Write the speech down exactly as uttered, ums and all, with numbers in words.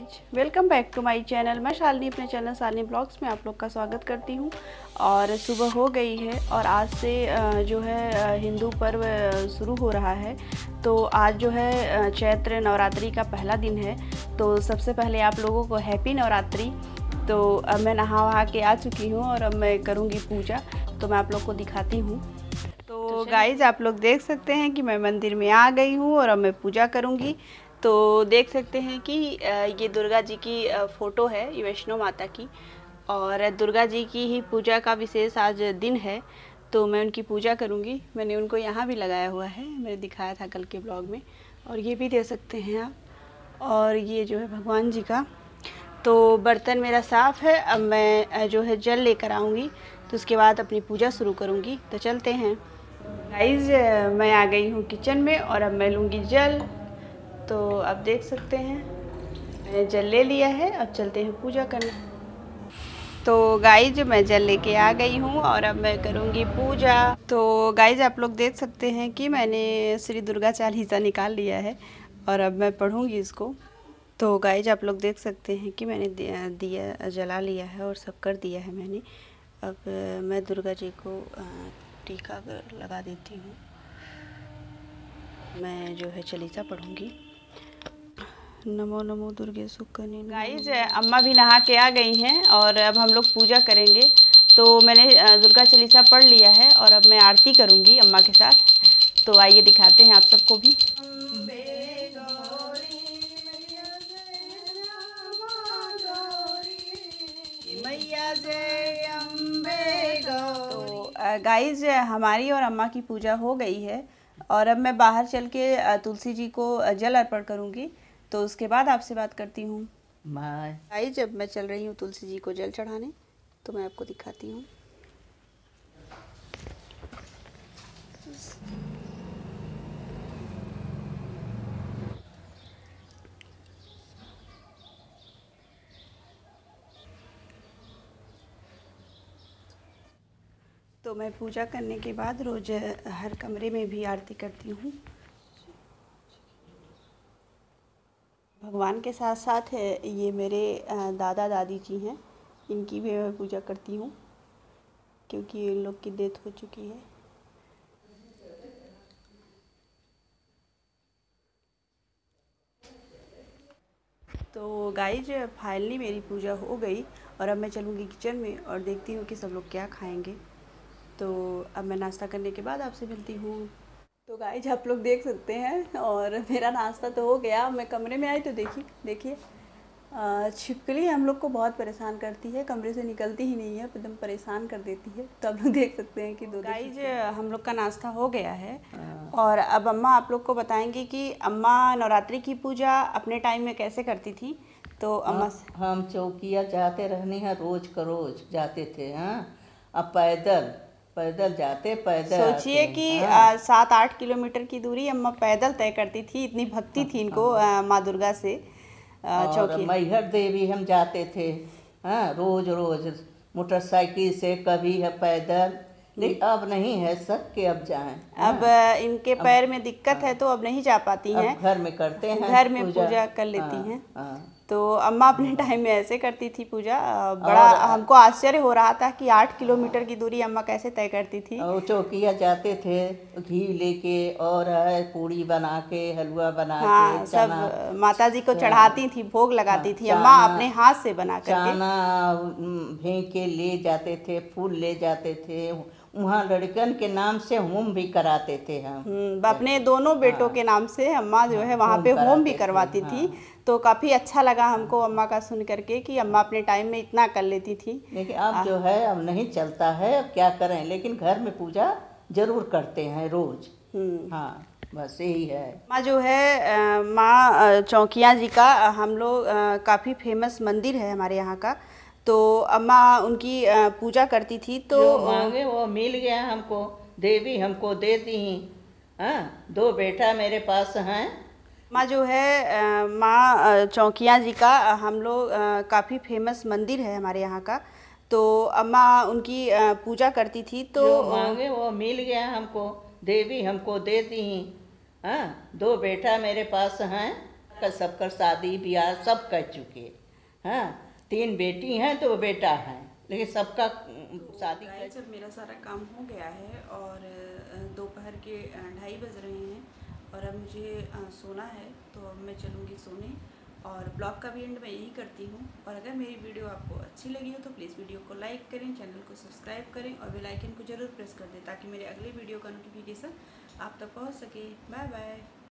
Guys, welcome back to my channel. मैं शालिनी अपने channel Shalini blogs में आप लोग का स्वागत करती हूँ। और सुबह हो गई है और आज से जो है हिंदू पर्व शुरू हो रहा है। तो आज जो है चैत्र नवरात्रि का पहला दिन है। तो सबसे पहले आप लोगों को हैप्पी नवरात्रि। तो अब मैं नहा वहा के आ चुकी हूँ और अब मैं करूँगी पूजा। तो मैं आप लोग को दिखाती हूँ। तो गाइज, आप लोग देख सकते हैं कि मैं मंदिर में आ गई हूँ और अब मैं पूजा करूँगी। तो देख सकते हैं कि ये दुर्गा जी की फ़ोटो है, ये वैष्णो माता की। और दुर्गा जी की ही पूजा का विशेष आज दिन है। तो मैं उनकी पूजा करूँगी। मैंने उनको यहाँ भी लगाया हुआ है, मैंने दिखाया था कल के ब्लॉग में। और ये भी दे सकते हैं आप। और ये जो है भगवान जी का। तो बर्तन मेरा साफ़ है। अब मैं जो है जल लेकर आऊँगी, तो उसके बाद अपनी पूजा शुरू करूँगी। तो चलते हैं गाइज। मैं आ गई हूँ किचन में और अब मैं लूँगी जल। तो अब देख सकते हैं मैंने जल ले लिया है। अब चलते हैं पूजा करने। तो गाइज, मैं जल लेके आ गई हूँ और अब मैं करूँगी पूजा। तो गाइज, आप लोग देख सकते हैं कि मैंने श्री दुर्गा चालीसा निकाल लिया है और अब मैं पढ़ूँगी इसको। तो गाइज, आप लोग देख सकते हैं कि मैंने दिया जला लिया है और सब कर दिया है मैंने। अब मैं दुर्गा जी को टीका लगा देती हूँ। मैं जो है चालीसा पढ़ूँगी। नमो नमो दुर्गे सुकन्ये। गाइज, अम्मा भी नहा के आ गई हैं और अब हम लोग पूजा करेंगे। तो मैंने दुर्गा चालीसा पढ़ लिया है और अब मैं आरती करूँगी अम्मा के साथ। तो आइए दिखाते हैं आप सबको भी। तो गाइज, हमारी और अम्मा की पूजा हो गई है और अब मैं बाहर चल के तुलसी जी को जल अर्पण करूँगी। तो उसके बाद आपसे बात करती हूँ। गाइज, जब मैं चल रही हूँ तुलसी जी को जल चढ़ाने, तो मैं आपको दिखाती हूँ। तो मैं पूजा करने के बाद रोज़ हर कमरे में भी आरती करती हूँ। भगवान के साथ साथ ये मेरे दादा दादी जी हैं, इनकी भी मैं पूजा करती हूँ क्योंकि इन लोग की डेथ हो चुकी है। तो गाइज, फाइनली मेरी पूजा हो गई और अब मैं चलूँगी किचन में और देखती हूँ कि सब लोग क्या खाएंगे। तो अब मैं नाश्ता करने के बाद आपसे मिलती हूँ। तो गाइज, आप लोग देख सकते हैं और मेरा नाश्ता तो हो गया। मैं कमरे में आई तो देखी देखिए छिपकली हम लोग को बहुत परेशान करती है, कमरे से निकलती ही नहीं है, एकदम परेशान कर देती है। तो आप लोग देख सकते हैं कि दो गाइज, हम लोग का नाश्ता हो गया है और अब अम्मा आप लोग को बताएंगी कि अम्मा नवरात्रि की पूजा अपने टाइम में कैसे करती थी। तो अम्मा हम चौकिया जाते रहने हैं, रोज का रोज जाते थे। हाँ, अब पैदल पैदल जाते पैदल सोचिए कि सात आठ किलोमीटर की दूरी अम्मा पैदल तय करती थी। इतनी भक्ति थी इनको माँ दुर्गा से। और मैहर देवी हम जाते थे। हाँ, रोज रोज मोटरसाइकिल से, कभी है पैदल। लेकिन अब नहीं है सब के अब जाएं। अब इनके पैर में दिक्कत है तो अब नहीं जा पाती हैं। घर में करते हैं, घर में पूजा, पूजा कर लेती हैं। तो अम्मा अपने टाइम में ऐसे करती थी पूजा। बड़ा हमको आश्चर्य हो रहा था कि आठ किलोमीटर की दूरी अम्मा कैसे तय करती थी। और चौकिया जाते थे, घी लेके और है पूड़ी बना के, हलवा बना हाँ, के, सब माता जी को चढ़ाती थी, भोग लगाती थी अम्मा अपने हाथ से बना करके। चाना भें के ले जाते थे, फूल ले जाते थे। वहाँ लड़कन के नाम से होम भी कराते थे हम। अपने दोनों बेटों के नाम से अम्मा जो है वहाँ पे होम भी करवाती थी। तो काफ़ी अच्छा लगा हमको अम्मा का सुन करके कि अम्मा अपने टाइम में इतना कर लेती थी। लेकिन अब जो है अब नहीं चलता है, अब क्या करें। लेकिन घर में पूजा जरूर करते हैं रोज। हाँ, बस यही है। माँ जो है माँ चौकिया जी का हम लोग काफ़ी फेमस मंदिर है हमारे यहाँ का। तो अम्मा उनकी पूजा करती थी। तो जो मांगे वो मिल गया हमको, देवी हमको दे दी। हाँ, दो बेटा मेरे पास हैं। माँ जो है माँ चौकिया जी का हम लोग काफ़ी फेमस मंदिर है हमारे यहाँ का। तो अम्मा उनकी पूजा करती थी। तो जो मांगे वो मिल गया हमको, देवी हमको दे दी। हाँ, दो बेटा मेरे पास हैं। का सबका शादी ब्याह सब कर चुके। हाँ, तीन बेटी हैं तो बेटा हैं, लेकिन सबका शादी तो कर। जब मेरा सारा काम हो गया है और दोपहर के ढाई बज रहे हैं और अब मुझे सोना है, तो अब मैं चलूँगी सोने। और ब्लॉग का भी एंड मैं यही करती हूँ। और अगर मेरी वीडियो आपको अच्छी लगी हो तो प्लीज़ वीडियो को लाइक करें, चैनल को सब्सक्राइब करें और बेल आइकन को ज़रूर प्रेस कर दें ताकि मेरे अगले वीडियो का नोटिफिकेशन आप तक पहुँच सके। Bye bye.